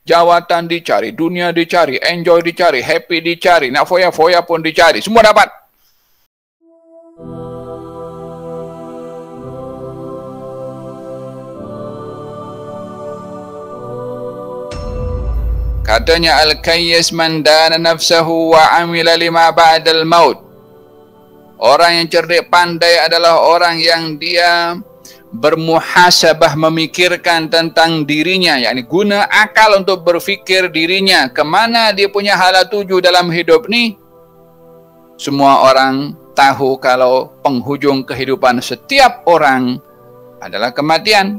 Jawatan dicari, dunia dicari, enjoy dicari, happy dicari, nak foya-foya pun dicari, semua dapat. Katanya al-kayyis man dana nafsahu wa amila lima ba'dal maut. Orang yang cerdik pandai adalah orang yang dia bermuhasabah, memikirkan tentang dirinya, yakni guna akal untuk berfikir dirinya kemana dia punya hala tuju dalam hidup ni. Semua orang tahu kalau penghujung kehidupan setiap orang adalah kematian.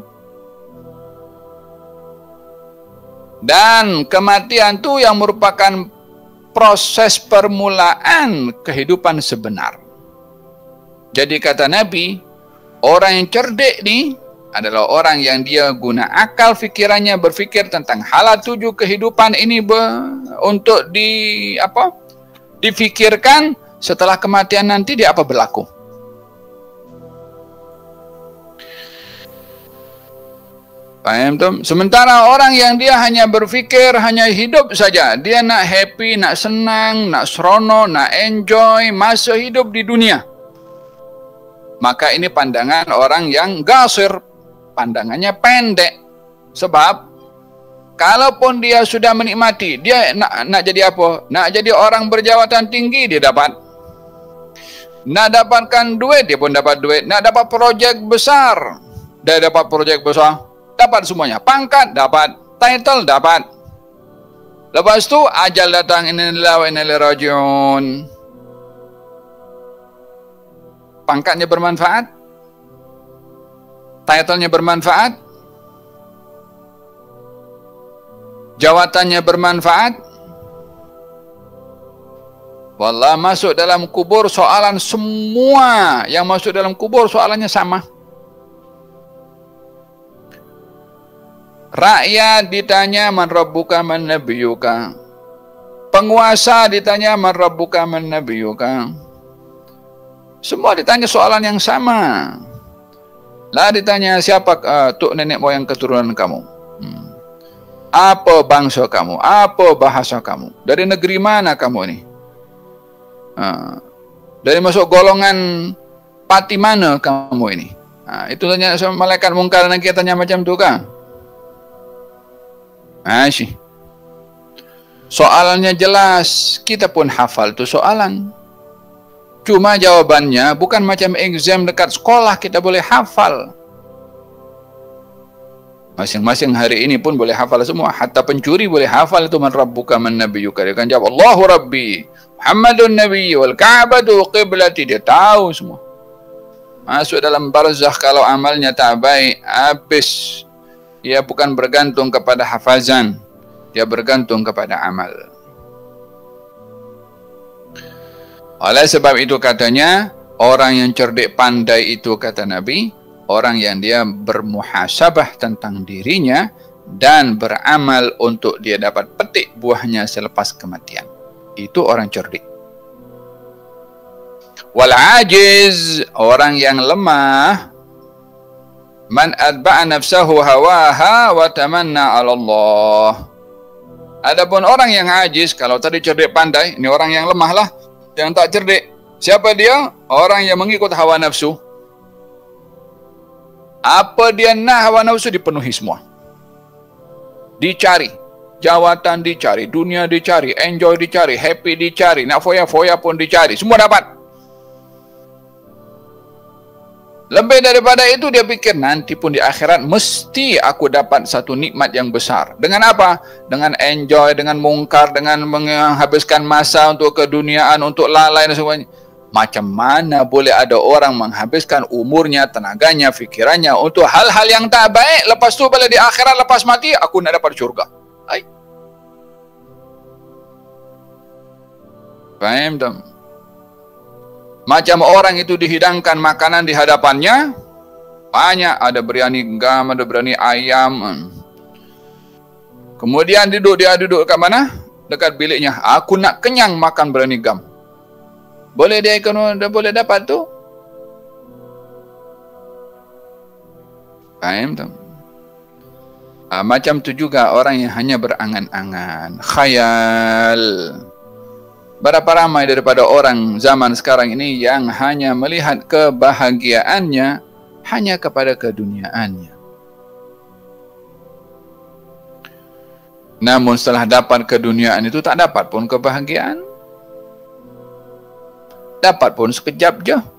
Dan kematian itu yang merupakan proses permulaan kehidupan sebenar. Jadi kata Nabi, orang yang cerdik ni adalah orang yang dia guna akal fikirannya, berfikir tentang hala tuju kehidupan ini untuk difikirkan setelah kematian nanti dia apa berlaku. Paham tu? Sementara orang yang dia hanya berfikir, hanya hidup saja, dia nak happy, nak senang, nak seronok, nak enjoy masa hidup di dunia, maka ini pandangan orang yang gasir, pandangannya pendek. Sebab kalaupun dia sudah menikmati, dia nak jadi apa? Nak jadi orang berjawatan tinggi, dia dapat. Nak dapatkan duit, dia pun dapat duit. Nak dapat projek besar, dia dapat projek besar. Dapat semuanya. Pangkat dapat, title dapat. Lepas tu ajal datang, inna lillahi wa inna ilaihi raji'un. Pangkatnya bermanfaat, titlenya bermanfaat, jawatannya bermanfaat. Wallah, masuk dalam kubur soalan, semua yang masuk dalam kubur soalannya sama. Rakyat ditanya man rabbuka man nabiyuka. Penguasa ditanya man rabbuka man nabiyuka. Semua ditanya soalan yang sama. Lah ditanya siapa tuk nenek moyang keturunan kamu? Apa bangsa kamu? Apa bahasa kamu? Dari negeri mana kamu ini? Dari masuk golongan parti mana kamu ini? Itu tanya sama malaikat mungkar dan nakir, tanya macam tu kan? Asyik. Soalannya jelas, kita pun hafal tu soalan. Cuma jawabannya bukan macam exam dekat sekolah kita boleh hafal. Masing-masing hari ini pun boleh hafal semua. Hatta pencuri boleh hafal itu man rabbuka man nabiyuka. Dia akan jawab Allahu Rabbi, Muhammadun Nabi wal Ka'batu qiblati. Dia tahu semua. Masuk dalam barzakh kalau amalnya tak baik, habis. Ia bukan bergantung kepada hafazan, dia bergantung kepada amal. Oleh sebab itu katanya, orang yang cerdik pandai itu kata Nabi, orang yang dia bermuhasabah tentang dirinya dan beramal untuk dia dapat petik buahnya selepas kematian. Itu orang cerdik. Wal ajiz, orang yang lemah, man adba'a nafsahu hawaha wa tamanna 'ala Allah. Adapun orang yang ajiz, kalau tadi cerdik pandai, ini orang yang lemah lah, yang tak cerdik. Siapa dia? Orang yang mengikut hawa nafsu. Apa dia nak, hawa nafsu dipenuhi semua. Dicari, jawatan dicari, dunia dicari, enjoy dicari, happy dicari, nak foya-foya pun dicari, semua dapat. Lebih daripada itu dia fikir nanti pun di akhirat mesti aku dapat satu nikmat yang besar. Dengan apa? Dengan enjoy, dengan mungkar, dengan menghabiskan masa untuk keduniaan, untuk lalai dan semuanya. Macam mana boleh ada orang menghabiskan umurnya, tenaganya, fikirannya untuk hal-hal yang tak baik, lepas tu bila di akhirat lepas mati aku nak dapat syurga. Hai. Faham tak? Macam orang itu dihidangkan makanan di hadapannya, banyak, ada biryani gam, ada biryani ayam. Kemudian dia duduk kat mana? Dekat biliknya. Aku nak kenyang makan biryani gam. Boleh dia boleh dapat tu? Faham tak? Macam tu juga orang yang hanya berangan-angan, khayal. Berapa ramai daripada orang zaman sekarang ini yang hanya melihat kebahagiaannya hanya kepada keduniaannya. Namun setelah dapat keduniaan itu tak dapat pun kebahagiaan. Dapat pun sekejap je.